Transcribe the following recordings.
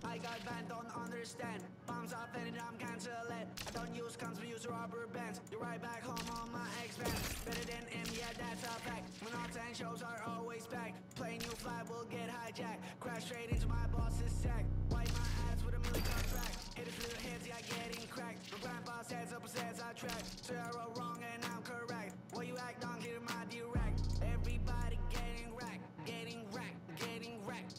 I got banned, don't understand. Bombs off and I'm cancel it. I don't use guns, we use rubber bands. You're right back home on my expense. Better than him, yeah, that's a fact. Monarchs and shows are always packed. Play new fly will get hijacked. Crash straight into my boss's sack. Wipe my ass with a million contract. Hit his little heads, yeah, getting cracked. My grandpa says up says I track. So I wrote wrong and I'm correct. Well, you act on, clear my direct. Everybody getting wrecked, getting wrecked, getting wrecked.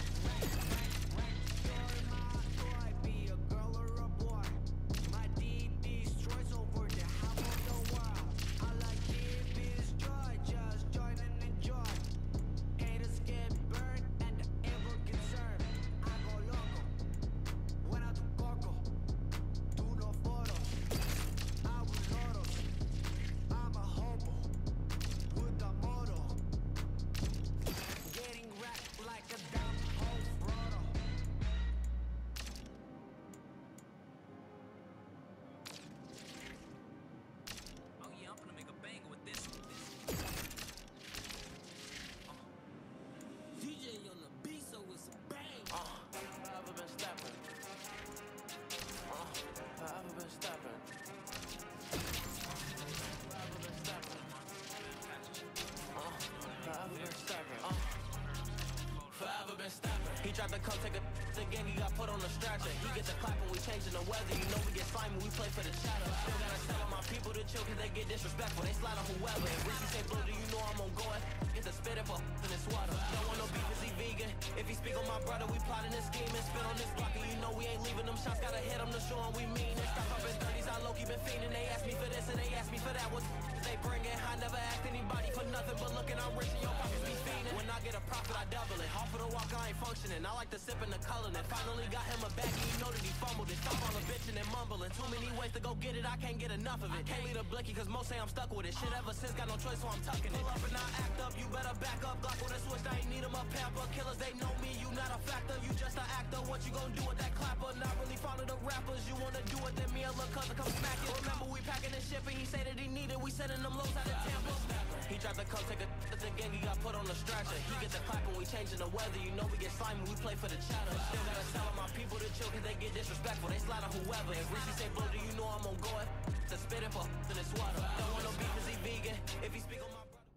He tried to come take a again, he got put on the stretcher. He get the clap when we changing the weather. You know we get slimy, we play for the chatter. Still gotta tell all my people to chill cause they get disrespectful. They slide on whoever. If Richie say blue, do you know I'm on go it? Get the spit up in this water. Don't want no beef, is he vegan? If he speak on my brother, we plotting this scheme and spit on this block. And you know we ain't leaving them shots. Gotta hit them to show them we mean it. Stop up in 30s, I low-key been fiending. They ask me for this and they ask me for that. What they bring it? I never asked anybody for nothing but looking, I'm rich and your pockets be fiending. When I get a profit, I double it. Off of the walk, I ain't functioning. I like to sip in the color. And finally got him a bag, you know that he fumbled it. Stop all the bitching and mumbling. Too many ways to go get it, I can't get enough of it. Can't leave a blicky cause most say I'm stuck with it. Shit ever since, got no choice so I'm tucking it. Pull up and I act up, you better back up. Glock with a switch, I ain't need him a pamper. Killers, they know me, you not a factor. You just an actor, what you gon' do with that clapper? Not really follow the rappers, you wanna do it, then me and lil' cousin come smack it. Remember we packing this shit and he say that he need it. We sending them lows out of Tampa. He tried to come take a again, he got put on the stretcher. He get the clap when we changing the weather. You know we get slimy, we play for the chatter. Still gotta tell all my people to chill cause they get disrespectful. They slide on whoever. If Richie say blue, do you know I'm on go it? To spit it for in this water. Don't want no beef cause he vegan. If he speak on my brother.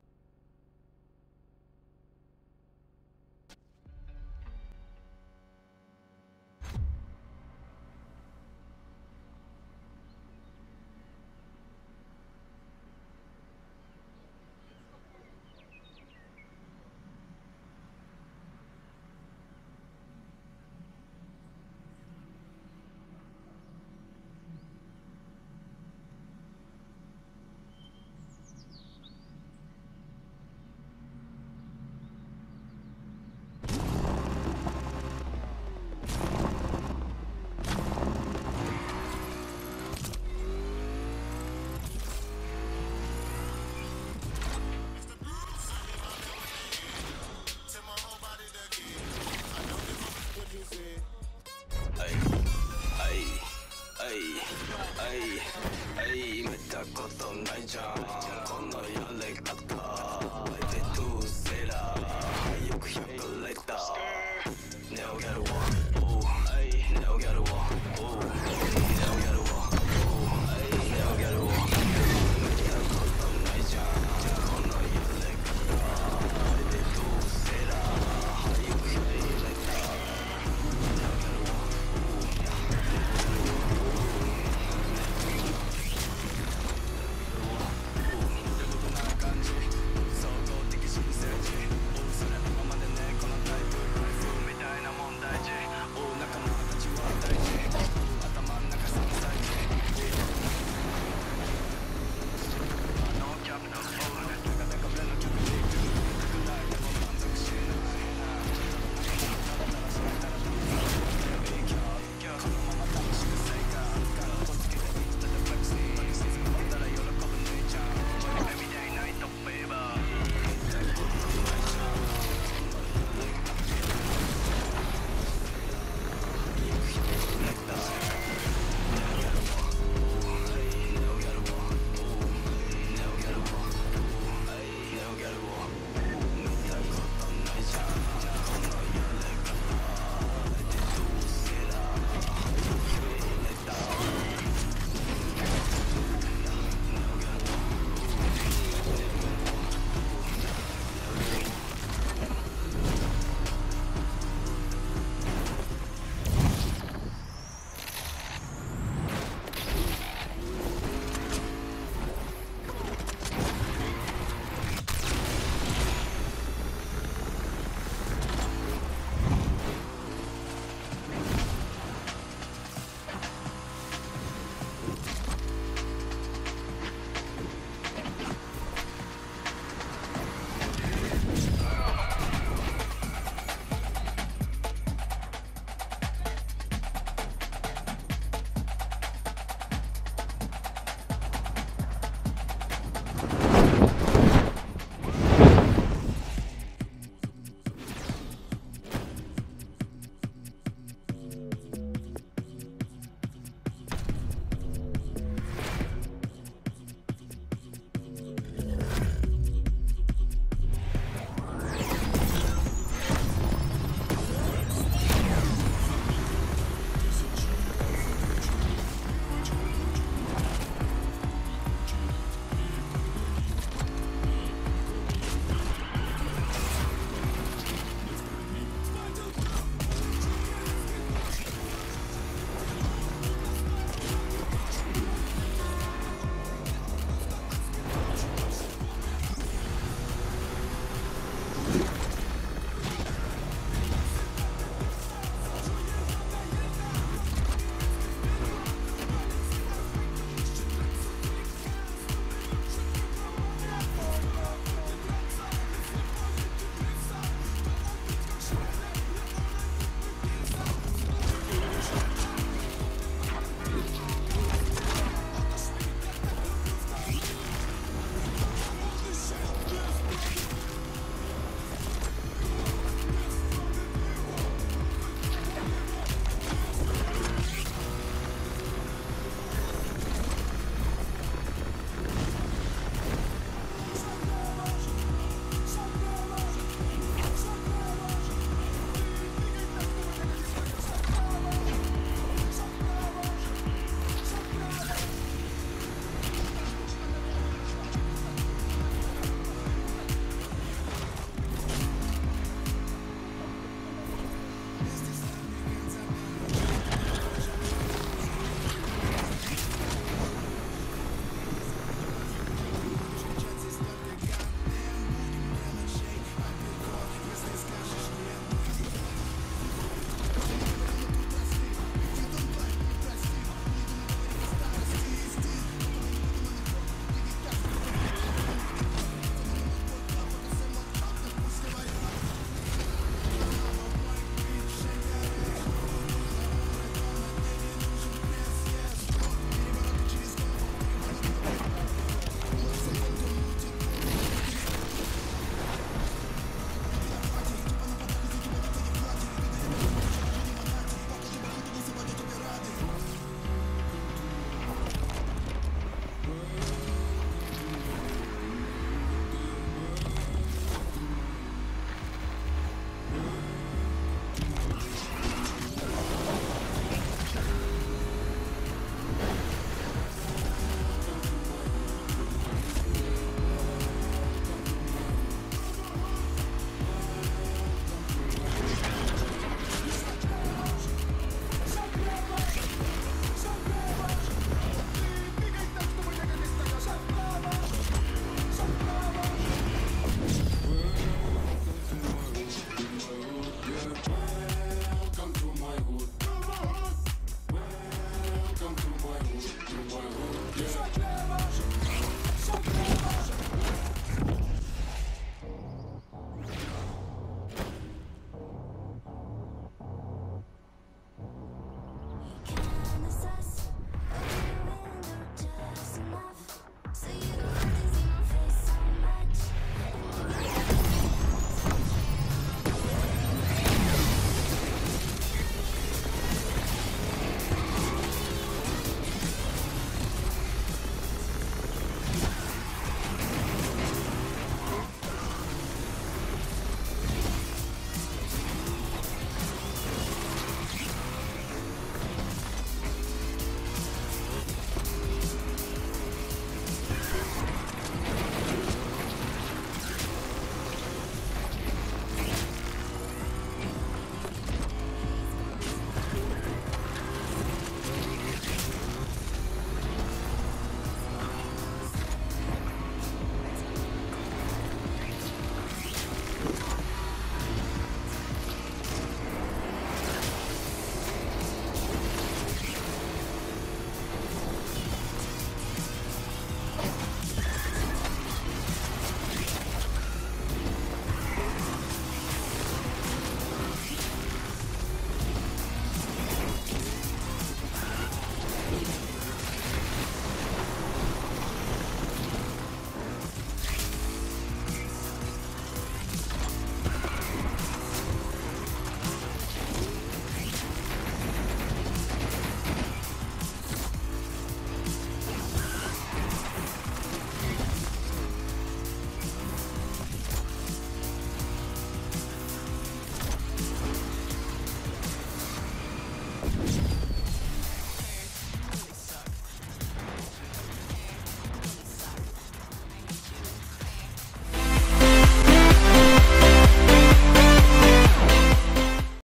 Now gotta walk